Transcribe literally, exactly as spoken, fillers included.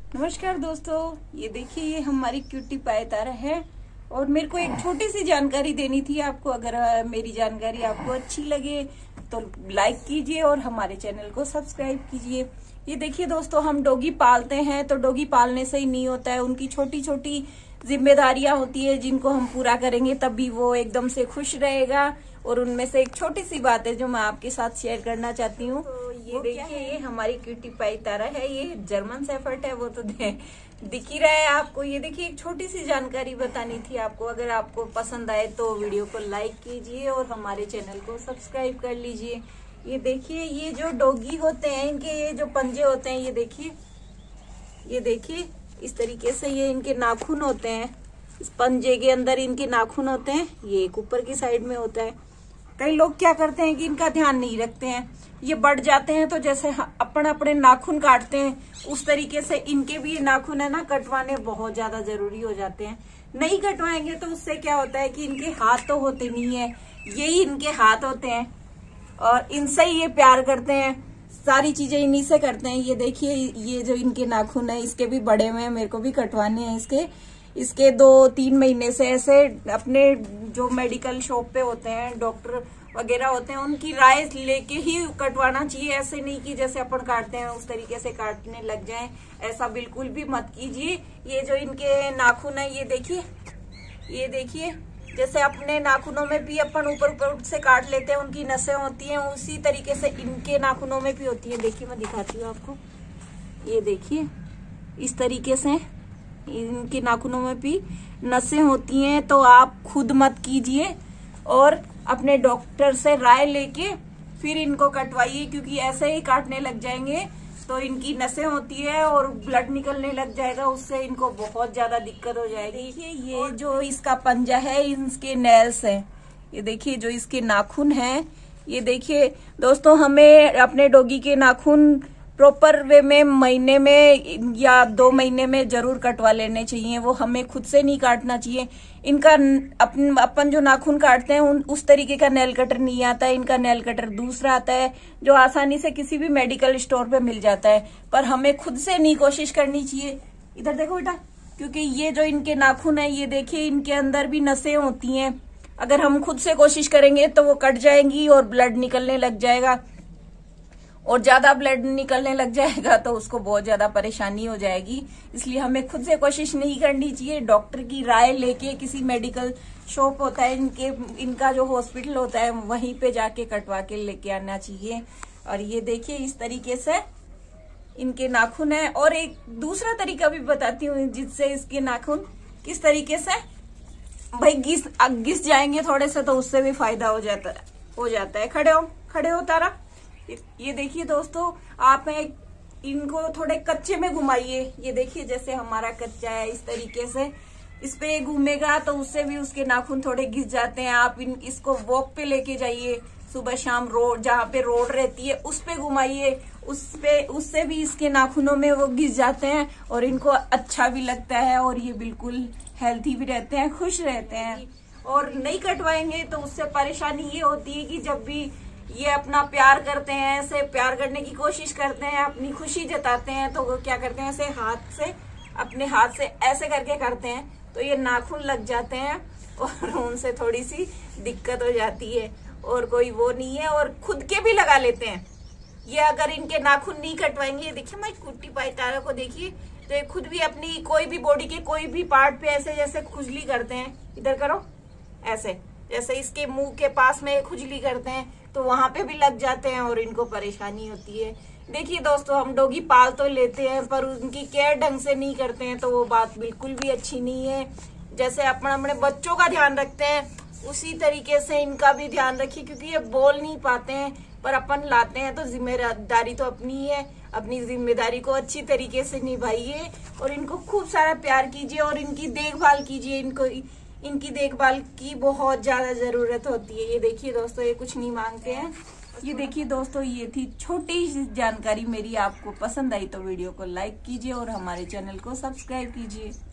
नमस्कार दोस्तों, ये देखिए ये हमारी क्यूटी पाई तारा है और मेरे को एक छोटी सी जानकारी देनी थी आपको। अगर मेरी जानकारी आपको अच्छी लगे तो लाइक कीजिए और हमारे चैनल को सब्सक्राइब कीजिए। ये देखिए दोस्तों, हम डॉगी पालते हैं तो डॉगी पालने से ही नहीं होता है, उनकी छोटी छोटी जिम्मेदारियां होती है जिनको हम पूरा करेंगे तभी वो एकदम से खुश रहेगा। और उनमें से एक छोटी सी बात है जो मैं आपके साथ शेयर करना चाहती हूँ। तो ये देखिए ये हमारी क्यूटी पाई तारा है, ये जर्मन शेफर्ड है, वो तो दिख ही रहा है आपको। ये देखिए एक छोटी सी जानकारी बतानी थी आपको। अगर आपको पसंद आए तो वीडियो को लाइक कीजिए और हमारे चैनल को सब्सक्राइब कर लीजिए। ये देखिए ये जो डॉगी होते हैं इनके ये जो पंजे होते हैं, ये देखिए ये देखिए इस तरीके से ये इनके नाखून होते हैं। इस पंजे के अंदर इनके नाखून होते हैं, ये एक ऊपर की साइड में होता है। कई लोग क्या करते हैं कि इनका ध्यान नहीं रखते हैं, ये बढ़ जाते हैं तो जैसे अपन अपने नाखून काटते हैं उस तरीके से इनके भी ये नाखून है ना कटवाने बहुत ज्यादा जरूरी हो जाते हैं। नहीं कटवाएंगे तो उससे क्या होता है कि इनके हाथ तो होते नहीं है, यही इनके हाथ होते हैं और इनसे ही ये प्यार करते हैं, सारी चीजें इन्हीं से करते हैं। ये देखिए ये जो इनके नाखून है इसके भी बड़े हुए हैं, मेरे को भी कटवाने हैं इसके इसके दो तीन महीने से। ऐसे अपने जो मेडिकल शॉप पे होते हैं, डॉक्टर वगैरह होते हैं, उनकी राय लेके ही कटवाना चाहिए। ऐसे नहीं कि जैसे अपन काटते हैं उस तरीके से काटने लग जाएं, ऐसा बिल्कुल भी मत कीजिए। ये जो इनके नाखून है ये देखिए ये देखिए जैसे अपने नाखूनों में भी अपन ऊपर ऊपर से काट लेते हैं, उनकी नसें होती हैं, उसी तरीके से इनके नाखूनों में भी होती है। देखिए मैं दिखाती हूँ आपको, ये देखिए इस तरीके से इनके नाखूनों में भी नसें होती हैं। तो आप खुद मत कीजिए और अपने डॉक्टर से राय लेके फिर इनको कटवाइए, क्योंकि ऐसे ही काटने लग जाएंगे तो इनकी नसें होती है और ब्लड निकलने लग जाएगा, उससे इनको बहुत ज्यादा दिक्कत हो जाएगी। देखिए ये जो इसका पंजा है इसके नेल्स हैं, ये देखिए जो इसके नाखून हैं, ये देखिए दोस्तों हमें अपने डॉगी के नाखून प्रॉपर वे में महीने में या दो महीने में जरूर कटवा लेने चाहिए। वो हमें खुद से नहीं काटना चाहिए। इनका अपन अपन जो नाखून काटते हैं उन उस तरीके का नेल कटर नहीं आता है, इनका नेल कटर दूसरा आता है जो आसानी से किसी भी मेडिकल स्टोर पे मिल जाता है। पर हमें खुद से नहीं कोशिश करनी चाहिए। इधर देखो बेटा, क्योंकि ये जो इनके नाखून है ये देखिए इनके अंदर भी नसें होती हैं। अगर हम खुद से कोशिश करेंगे तो वो कट जाएंगी और ब्लड निकलने लग जाएगा, और ज्यादा ब्लड निकलने लग जाएगा तो उसको बहुत ज्यादा परेशानी हो जाएगी। इसलिए हमें खुद से कोशिश नहीं करनी चाहिए, डॉक्टर की राय लेके किसी मेडिकल शॉप होता है इनके इनका जो हॉस्पिटल होता है वहीं पे जाके कटवा के लेके आना चाहिए। और ये देखिए इस तरीके से इनके नाखून है। और एक दूसरा तरीका भी बताती हूँ जिससे इसके नाखून किस तरीके से भाई घिस घिस जाएंगे थोड़े से तो उससे भी फायदा हो जाता है हो जाता है खड़े हो खड़े हो तारा। ये देखिए दोस्तों, आप इनको थोड़े कच्चे में घुमाइए। ये देखिए जैसे हमारा कच्चा है इस तरीके से इस पे घूमेगा तो उससे भी उसके नाखून थोड़े घिस जाते हैं। आप इन इसको वॉक पे लेके जाइए, सुबह शाम रोड जहाँ पे रोड रहती है उस पे घुमाइए, उस पे उससे भी इसके नाखूनों में वो घिस जाते हैं और इनको अच्छा भी लगता है और ये बिल्कुल हेल्थी भी रहते हैं, खुश रहते हैं। और नहीं कटवाएंगे तो उससे परेशानी ये होती है कि जब भी ये अपना प्यार करते हैं, ऐसे प्यार करने की कोशिश करते हैं, अपनी खुशी जताते हैं, तो वो क्या करते हैं ऐसे हाथ से अपने हाथ से ऐसे करके करते हैं तो ये नाखून लग जाते हैं और उनसे थोड़ी सी दिक्कत हो जाती है। और कोई वो नहीं है, और खुद के भी लगा लेते हैं। ये अगर इनके नाखून नहीं कटवाएंगे, देखिए मैं कुट्टी पाई तारा को देखिए तो ये खुद भी अपनी कोई भी बॉडी के कोई भी पार्ट पे ऐसे जैसे खुजली करते हैं। इधर करो, ऐसे जैसे इसके मुंह के पास में खुजली करते हैं तो वहां पे भी लग जाते हैं और इनको परेशानी होती है। देखिए दोस्तों, हम डॉगी पाल तो लेते हैं पर उनकी केयर ढंग से नहीं करते हैं तो वो बात बिल्कुल भी अच्छी नहीं है। जैसे अपन अपने बच्चों का ध्यान रखते हैं उसी तरीके से इनका भी ध्यान रखिए, क्योंकि ये बोल नहीं पाते हैं पर अपन लाते हैं तो जिम्मेदारी तो अपनी ही है। अपनी जिम्मेदारी को अच्छी तरीके से निभाइए और इनको खूब सारा प्यार कीजिए और इनकी देखभाल कीजिए। इनको इनकी देखभाल की बहुत ज्यादा जरूरत होती है। ये देखिए दोस्तों, ये कुछ नहीं मांगते हैं। ये देखिए दोस्तों, ये थी छोटी सी जानकारी मेरी। आपको पसंद आई तो वीडियो को लाइक कीजिए और हमारे चैनल को सब्सक्राइब कीजिए।